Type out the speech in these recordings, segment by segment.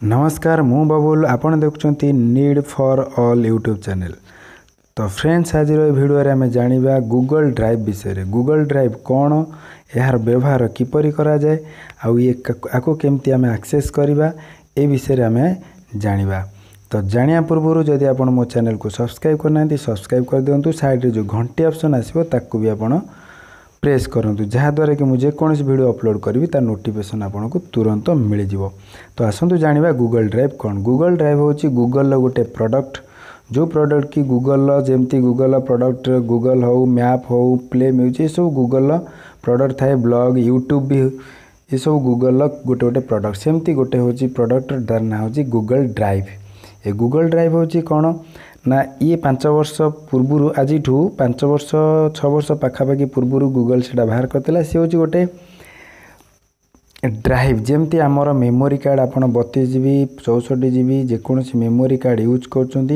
नमस्कार मु बबुल आपण देखुंती need for all YouTube channel. तो फ्रेंड्स आज वीडियो रे आम जानिबा गूगल ड्राइव विषय। गूगल ड्राइव कौन, यार व्यवहार किपरि करा जाए आउ ये आको केमती आम एक्सेस करबा ए विषय रे आम जानिबा। तो जानिया पूर्व जदि आपण मो चैनल को सब्सक्राइब करना सब्सक्राइब कर दियंतु। साइड रे जो घंटी ऑप्शन आसीबो ताकू भी आपण प्रेस करंतु जहाँद्वारा कि मुझे कौन वीडियो अपलोड करी तार नोटिफिकेशन आपन को तुरंत मिल जिवो। तो आसतु जानिबा गूगल ड्राइव कौन। गूगल ड्राइव होची गूगल गोटे प्रोडक्ट, जो प्रोडक्ट की गूगल जेमती गूगल प्रोडक्ट गूगल हो मैप हो प्ले म्यूजिक ये सब गूगल प्रोडक्ट थाए, ब्लॉग यूट्यूब भी ये सब गूगल गोटे गोटे प्रोडक्ट। सेमती गोटे होची प्रोडक्ट तार ना होची गूगल ड्राइव। ए गूगल ड्राइव होची कौन ना ये 5 वर्ष पूर्व आज 5 वर्ष 6 वर्ष पाखापाखि पूर्व गूगल से बाहर करता सी हूँ गोटे ड्राइव। जमती आमर मेमोरी कार्ड आप 32 GB 64 GB जेकोसी मेमोरी कार्ड यूज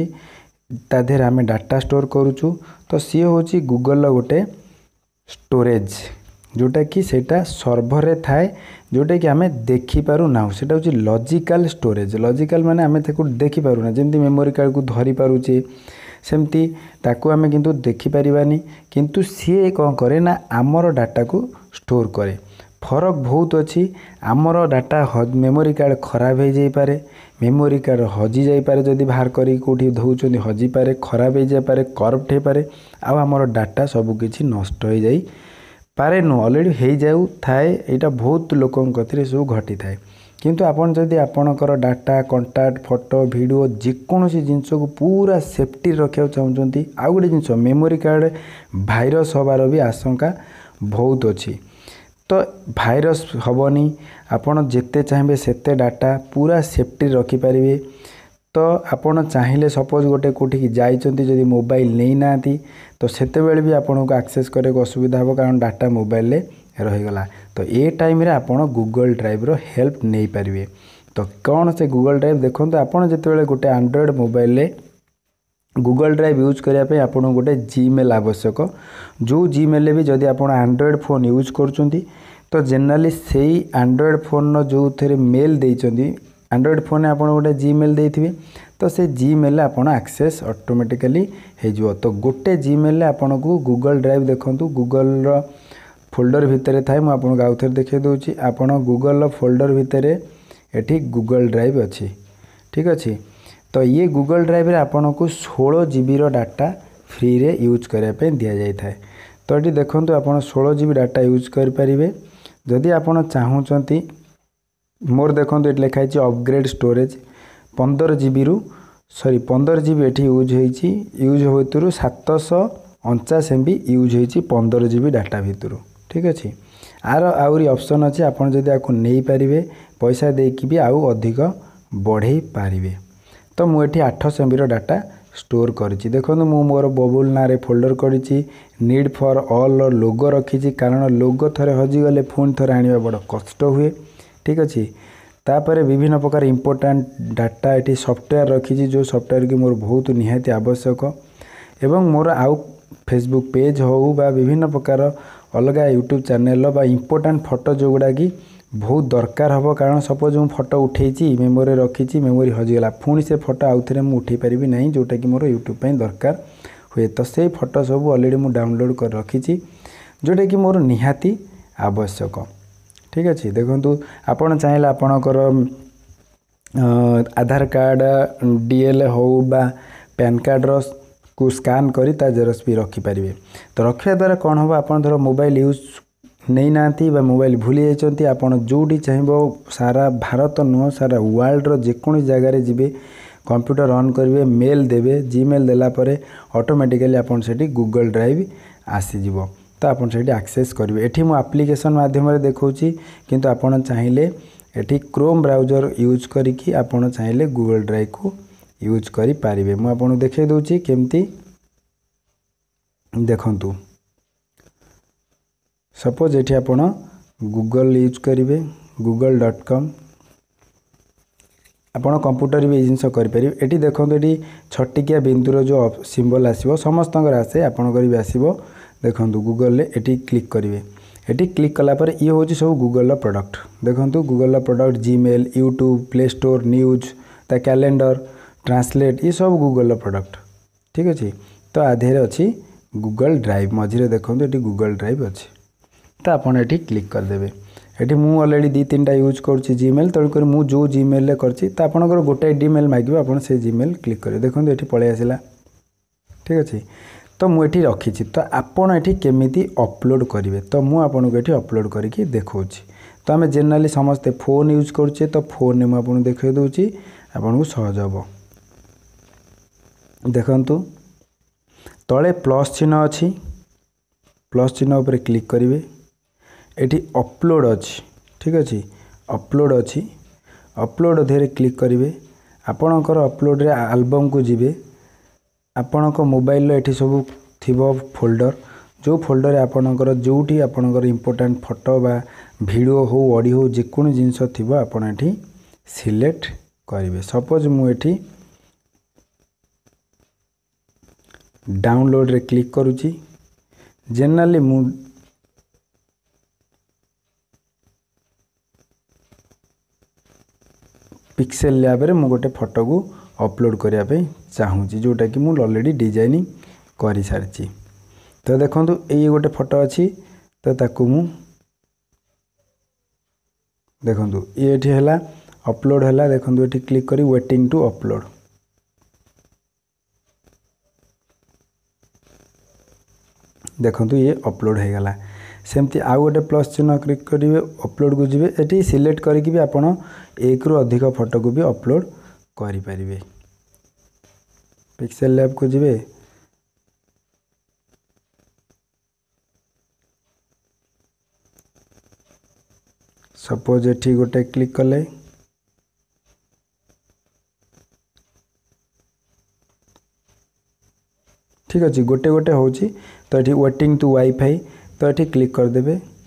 कर आम डाटा स्टोर करुचु। तो सी हूँ गूगल गोटे स्टोरेज जोटा कि सेटा सर्वर रे थाए, जोटा कि आम देखिपारू ना सेटा हूँ लॉजिकल स्टोरेज। लॉजिकल माने आम देखी पारू ना, जमती मेमोरी कार्ड को धरी पारुचे सेमती ताकू आम किंतु देखी पारिबानी, किंतु सी कौन करे ना आमर डाटा को स्टोर करे। फरक बहुत अच्छी। आमर डाटा मेमोरी कार्ड खराब हो जाई पारे, मेमोरी कार्ड हजि जाई पारे, जदि बाहर करी कोठी धौचंदी हजि पारे, खराब हो जाई पारे, करप्ट हो पारे, आ आमर डाटा सब किछि नष्ट हो जाई पारे नु ऑलरेडी हो जाऊ थाए। यहाँ बहुत लोकों कथिरे सब घटी थाए। किंतु आपन जदि आपनकर डाटा कंटाक्ट फोटो वीडियो जेकोसी जिनस को पूरा सेफ्टी रखा चाहते, आउ गोटे जिनस मेमोरी कार्ड भाइरस हबार भी आशंका बहुत अच्छी। तो भाइरस हेनी, आपन जेते चाहिए सेते डाटा पूरा सेफ्टी रखिपारे। तो आपन चाहिए सपोज गोटे कोठी जाइचंती जदि मोबाइल नहीं नाती तो सेते बेले भी आपन को एक्सेस करे असुविधा हो, कारण डाटा मोबाइल रे रहीगला। तो ये टाइम रे आपन गूगल ड्राइव रो हेल्प नहीं पारिबे। तो कौन से गूगल ड्राइव देखो, आपन जेते गोटे एंड्रॉइड मोबाइल रे गूगल ड्राइव यूज करने आपन गोटे जीमेल आवश्यक। जो जीमेल भी जदि आप एंड्रॉइड फोन यूज कर तो जनरली से एंड्रॉइड फोन जो थे मेल देइचंदी, एंड्रॉइड फोन आप गोटे जीमेल देथिबे तो से जीमेल आपन एक्सेस ऑटोमेटिकली हो। तो गोटे जीमेल आपन को गूगल ड्राइव देखंतु गूगल रो फोल्डर भितर थाए। मु आपन आउ थे देखै दोछि, आपन गूगल फोल्डर भितर एठी गूगल ड्राइव अच्छी, ठीक अच्छे। तो ये गूगल ड्राइव रे आपन को 16 GB रो डाटा फ्री रे यूज करने पे दिया जाय थाए। तो ये देखंतु आपन 16 GB डाटा यूज कर परिबे। जदि आपन चाहूचंती मोर देखंतु एट लिखाई अपग्रेड स्टोरेज 15 GB रु 15 GB एठी यूज होईची, यूज होतुरु 749 MB यूज होईची 15 GB डाटा भितरु, ठीक अच्छे। आर आउरी ऑप्शन अच्छे, आपन जदि आको नहीं पारिबे पैसा देकी भी आउ अधिक बढ़ई पारिबे। तो मु एठी 800 MB रो डाटा स्टोर करिछि। देखंतु मु मोर बबुल ना रे फोल्डर करिछि, नीड फॉर ऑल लोगो रखिछि, कारण लोगो थरे हजि गले फोन थरे आनिबा बड़ कष्ट हुए, ठीक अच्छे। तापर विभिन्न प्रकार इंपोर्टेंट डाटा एटी सॉफ्टवेयर रखी, जो सॉफ्टवेयर की मोर बहुत निहाती आवश्यक। एवं मोर आउ फेसबुक पेज हो बा विभिन्न प्रकार अलग यूट्यूब चैनल बा इंपोर्टेंट फोटो जो गुड़ा कि बहुत दरकार हम, कारण सपोज मु फोटो उठेची मेमोरी रखी, मेमोरी हजिगला, पुणी से फोटो आउ थे मुझे उठे पारि ना जोटा कि मोर यूट्यूब पर दरकार हुए। तो से फोटो सब ऑलरेडी मु डाउनलोड कर रखी, जोटा कि मोर निहाती आवश्यक, ठीक अच्छे। देखो आपड़ चाहिए आपणकर आधार कार्ड डीएल हो बा पैन कार्ड को स्कान करी ता जेरक्स भी रखिपारे। तो रखा द्वारा कौन हम, आप धर मोबाइल यूज नहीं नाती बा मोबाइल भूली जाइछंती, आपन जोटी चाहिबो सारा भारत नुह सारा वर्ल्ड रो जेकोनी जगह रे जिबे कंप्यूटर ऑन करेंगे, मेल देवे, जीमेल देला परे ऑटोमेटिकली आपन सेठी गूगल ड्राइव आसी जिवो। तो आपन सेठी एक्सेस करेंगे। एठी मु एप्लिकेशन माध्यम रे देखौची, किंतु आपन चाहिए एठी क्रोम ब्राउजर यूज करिकी आपन चाहिए गूगल ड्राइव को यूज करि पारिबे। मु आपन देखै दोची केमती देखंतु। सपोज एठी आपन गूगल यूज करेंगे google.com, आपन कंप्यूटर भी जिनस करें। एटी देखो ये छटिकिया बिंदुर जो सिंबल आसो समस्त आसे आपणकर भी आसो। देखो गूगल एटी क्लिक करेंगे, ये क्लिक कलापर ये हूँ सब गूगल प्रोडक्ट देखो Google product Gmail YouTube Play Store news ता कैलेंडर ट्रांसलेट ये सब गूगल प्रोडक्ट ठीक अच्छे। तो आधे अच्छी गूगल ड्राइव मझे देखो ये गूगल ड्राइव अच्छे तो आपड़ ये क्लिक करदे। ये मुझे अलरेडी 2-3टा यूज करुँची जीमेल तेणुक मुझे जो जीमेल करती तो आपंकर गोटाए जीमेल मांगे आप जीमेल क्लिक करेंगे देखो ये पलि आसला ठीक अच्छे। तो मुझे रखी तो आपड़ ये केमी अपलोड करेंगे तो मुझे ये अपलोड करके देखा। तो आम जेनराली समस्ते फोन यूज करुचे तो फोन में मुझे देखा दूसरी आपन को सहज हम देखु तले प्लस चिन्ह अच्छी प्लस चिन्ह उपर क्लिक करेंगे ये अपलोड अच्छी ठीक अच्छे अपलोड अच्छी अपलोड अधे क्लिक करेंगे आपणकर अपलोड रे एल्बम को जीवे आपण मोबाइल ये सब थी फोल्डर जो फोल्डर आपणकर जोटी आपणकर इम्पोर्टाट फोटो बा वीडियो हो ऑडियो हो जेको जिनस थी आपड़ ये सिलेक्ट करेंगे। सपोज मुझे डाउनलोड रे क्लिक करुँची जेनराली मु पिक्सेल लैब रे मु गोटे फोटो को अपलोड करने चाहूँगी जोटा कि मुझे ऑलरेडी डिजाइनिंग कर सारी। तो देखो ये गोटे फोटो अच्छी तो ताकू मु देखो ये है अपलोड है देखो ये क्लिक करी वेटिंग टू अपलोड देखो ये अपलोड हो गला। सेमती आउ गोटे प्लस चिन्ह क्लिक करेंगे अपलोड को जी ये सिलेक्ट करके भी आपड़ एक रु अधिक फोटो को भी अपलोड करें। पिक्सेल लैब को जी सपोज ये गोटे क्लिक कले ठीक अच्छे गोटे गोटे हूँ तो ये वेटिंग टू वाईफाई तो ये क्लिक करदे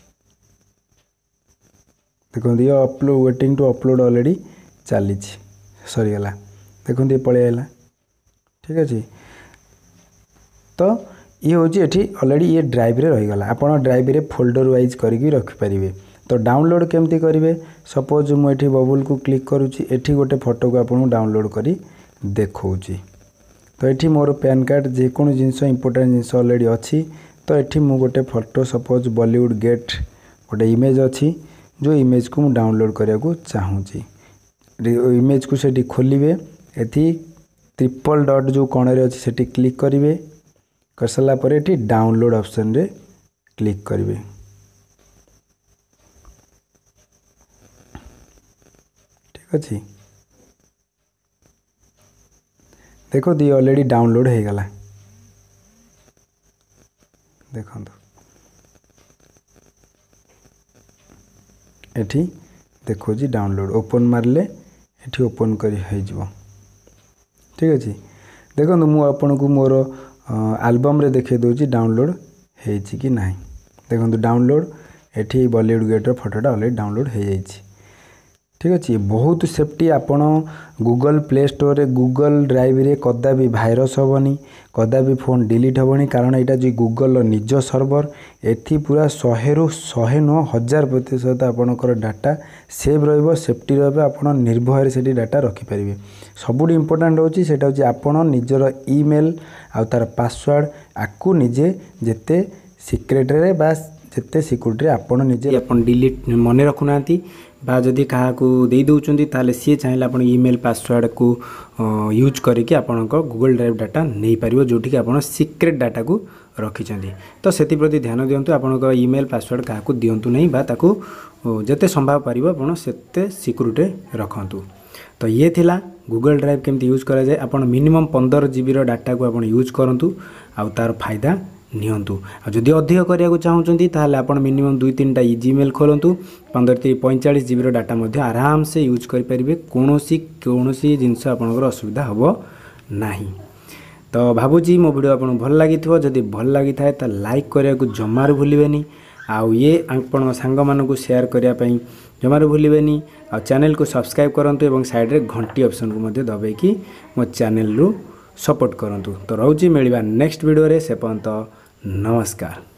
देखो ये upload waiting to upload already चली सरीगला देखो ये पलि आला ठीक अच्छे। तो ये हूँ ये ऑलरेडी ये ड्राइव रे रहीगला आप ड्राइव रे फोल्डर वाइज करके रखिपारे। तो डाउनलोड केमती करेंगे सपोज मुझे बबुल को क्लिक करुँची एठी गोटे फोटो को आपको डाउनलोड करी देखौची। तो ये मोर पैन कार्ड जेको जिनस इम्पोर्टाट जिनस ऑलरेडी अच्छी तो ये मु गोटे फोटो सपोज बॉलीवुड गेट गोटे इमेज अच्छी जो इमेज को मुझे डाउनलोड करने को चाहूँगी इमेज को से खोलिए ये ट्रिपल डॉट जो कण रे अच्छी से क्लिक करेंगे कर सारा पर ये डाउनलोड ऑप्शन रे क्लिक करेंगे ठीक अच्छे। देखो ये ऑलरेडी डाउनलोड हो गला देखो ये देखो जी डाउनलोड ओपन मारले ये ओपन कर ठीक अच्छे। देखो मु आपन को मोर एल्बम रे देखे दूसरी डाउनलोड होती कि ना देखो डाउनलोड ये बॉलीवुड गेटर फोटोटा ऑलरेडी डाउनलोड हो जाइए ठीक अच्छे। बहुत सेफ्टी आपण गूगल प्ले स्टोर रे गूगल ड्राइव रे कदा भी भाइरस हेनी कदा भी फोन डिलीट हेनी कारण यहाँ जो गूगल निज सर्वर एथि पूरा 100 ରୁ 109,000% आपणकर डाटा सेव रहिबो सेफ्टी रहिबो आपण निर्भय से डाटा रखिपारे। सबुठ इम्पोर्टाट होची सेटा होची आपण निजर ईमेल आ तार पासवर्ड आकु निजे जेते सिक्रेट रे बा जेते सिक्योरिटी आपण निजे आपण डिलीट मने रखुना बा जदि क्या दे दौरान ताले सी चाहिए आप ईमेल पासवर्ड को यूज करके आपण गूगल ड्राइव डाटा नहीं पार जोटि आप सिक्रेट डाटा को रखिंट। तो से प्रति ध्यान दिंतु आपण ईमेल पासवर्ड क्या दिंतु नहीं बा ताकू जिते संभव पार आप से सिक्योरिटी रखु। तो ये थिला गूगल ड्राइव केमती यूज करा जाए आपण मिनिमम 15 GB डाटा को आपण यूज करंतु आ तार फायदा नियंतु। जदि अधिक करने चाहूँगी ताहले आपण मिनिमम 2-3टा जीमेल खोलतु 45 GB डाटा मध्य आराम से यूज करें कौनसी जिनस आपंकर असुविधा हम ना। तो भावुची मो वीडियो आपको भल लगी जदि भल लगी था तो लाइक करने को जमार भूलें आउ ये आपण सांग मानू शेयर करने जमार भूलें आ चैनल को सब्सक्राइब करंतु एवं साइड रे घंटी ऑप्शन को मध्य दबाई मो चैनल रु सपोर्ट करंतु। तो रोची मिलवा नेक्स्ट वीडियो रे से पर्यंत नमस्कार।